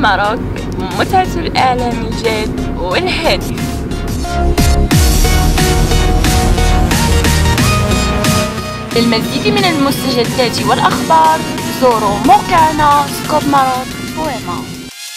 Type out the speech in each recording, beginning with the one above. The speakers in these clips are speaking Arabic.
ماروك، متعة الإعلام الجاد والهادف. للمزيد من المستجدات والأخبار زوروا موقعنا scopemarok.ma.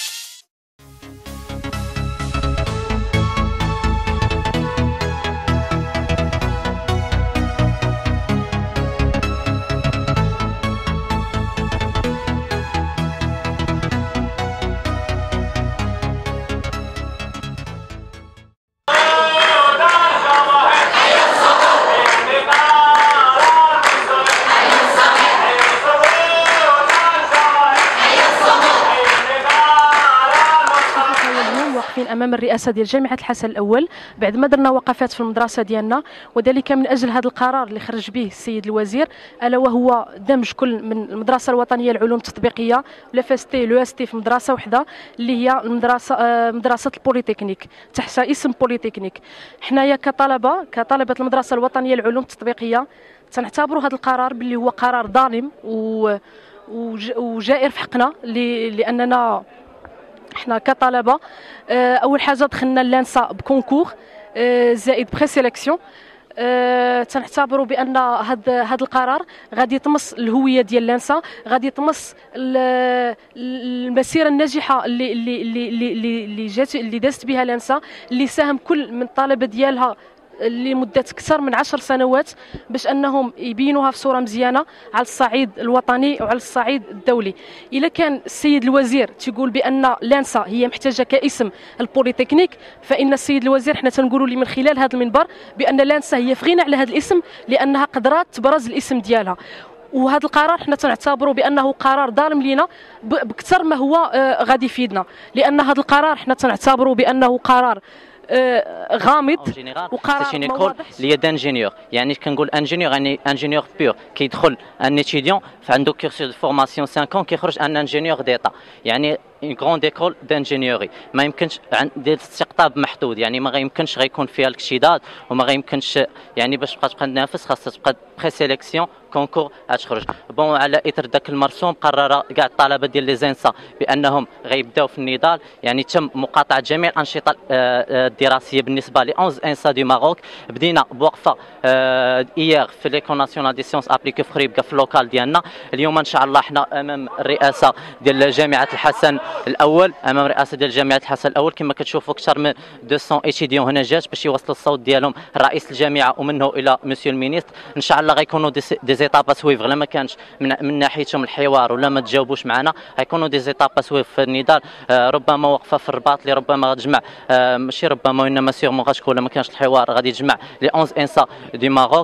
امام الرئاسه ديال جامعه الحسن الاول بعد ما درنا وقفات في المدرسه ديالنا، وذلك من اجل هذا القرار اللي خرج به السيد الوزير، الا وهو دمج كل من المدرسه الوطنيه للعلوم التطبيقيه لفاستي لو اس تي في مدرسه وحده اللي هي مدرسه البوليتكنيك تحت اسم بوليتكنيك. حنايا كطلبه المدرسه الوطنيه للعلوم التطبيقيه تنعتبروا هذا القرار باللي هو قرار ظالم وجائر في حقنا، لاننا احنا كطلبه اول حاجه دخلنا لانسا بكونكور زائد بري سيليكسيون. تنعتبروا بان هذا القرار غادي يطمس الهويه ديال لانسا، غادي يطمس المسيره الناجحه اللي دازت بها لانسا، اللي ساهم كل من الطلبه ديالها لمده اكثر من 10 سنوات باش انهم يبينوها في صوره مزيانه على الصعيد الوطني وعلى الصعيد الدولي. الا كان السيد الوزير تيقول بان لانسا هي محتاجه كاسم البوليتكنيك، فان السيد الوزير حنا تنقولوا لي من خلال هذا المنبر بان لانسا هي في غنى على هذا الاسم، لانها قدرات تبرز الاسم ديالها. وهذا القرار حنا تنعتبروا بانه قرار ظالم لينا بكثر ما هو غادي يفيدنا، لان هذا القرار حنا تنعتبروا بانه قرار غامض وقرار سي ايكول اللي هي دانجينيور. يعني كنقول انجينيور يعني انجينيور بيور كيدخل ان ايتيديون عنده كورس دو فورماسيون 5 ans كيخرج ان انجينيور ديتا، يعني اون غروند ايكول دانجينيوري. ما يمكنش ديال الاستقطاب محدود، يعني ما غيمكنش غيكون فيها الكشيدات وما غيمكنش يعني باش تبقى تنافس خاصها تبقى بري سيليكسيون كونكور غتخرج. بون على اثر ذاك المرسوم قرر كاع الطلبه ديال لي زانسا بانهم غيبداو في النضال، يعني تم مقاطعه جميع الانشطه الدراسيه بالنسبه ل 11 انسا دو ماروك. بدينا بوقفه ايير في ليكول ناسيونال دي سيونس ابليكي في خريبكه في اللوكال ديالنا. اليوم ان شاء الله حنا امام الرئاسه ديال جامعه الحسن الاول، امام رئاسه ديال جامعه الحسن الاول. كما كتشوفوا اكثر من 200 ايتيديون هنا جات باش يوصلوا الصوت ديالهم رئيس الجامعه ومنه الى مسيو المينيستر. ان شاء الله غيكونوا دي زيتاب سويفغ، لا ما كانش من ناحيتهم الحوار ولا ما تجاوبوش معنا، غيكونوا دي زيتاب سويفغ في النضال. ربما وقفه في الرباط اللي ربما غتجمع ماشي ربما وانما سيغمون غتكون لا ما كانش الحوار غادي يجمع لي 11 انسا دي ماروك.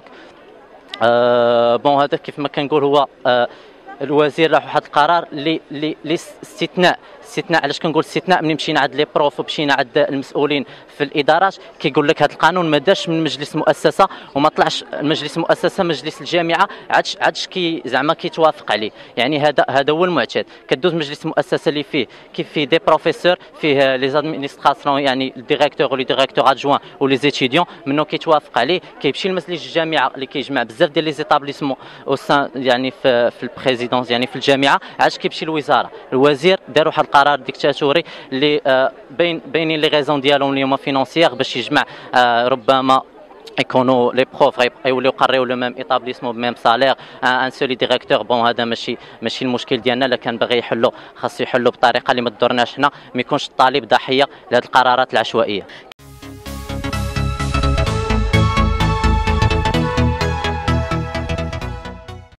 بون هذا كيف ما كنقول هو الوزير له واحد القرار اللي استثناء. علاش كنقول استثناء؟ ملي مشينا عند لي بروف ومشينا عند المسؤولين في الادارات كيقول لك هذا القانون ما داش من مجلس مؤسسه وما طلعش مجلس مؤسسه، مجلس الجامعه عادش كي زعما كيتوافق عليه. يعني هذا هو المعتاد. كدوز مجلس مؤسسه اللي فيه دي بروفيسور، فيه لي زادمينستراسيون يعني الديريكتور ولي ديريكتور ادجوان ولي زيتيديون، منو كيتوافق عليه كيمشي لمجلس الجامعه اللي كيجمع بزاف ديال لي زيتابليسمون او سان يعني في البريزيدونس يعني في الجامعه، عادش كيمشي للوزاره. الوزير دار واحد القرار ديكتاتوري اللي باينين لي غيزون ديالهم اليوم فينانسيير باش يجمع ربما يكونوا لي بروف غيوليو يقريو لو ميم ايطابليسمون بميم سالير ان سولي ديريكتور. بون هذا ماشي المشكل ديالنا، لا كان باغي يحلو خاصو يحلو بطريقه اللي ما تضرناش حنا، ما يكونش الطالب ضحيه لهذه القرارات العشوائيه.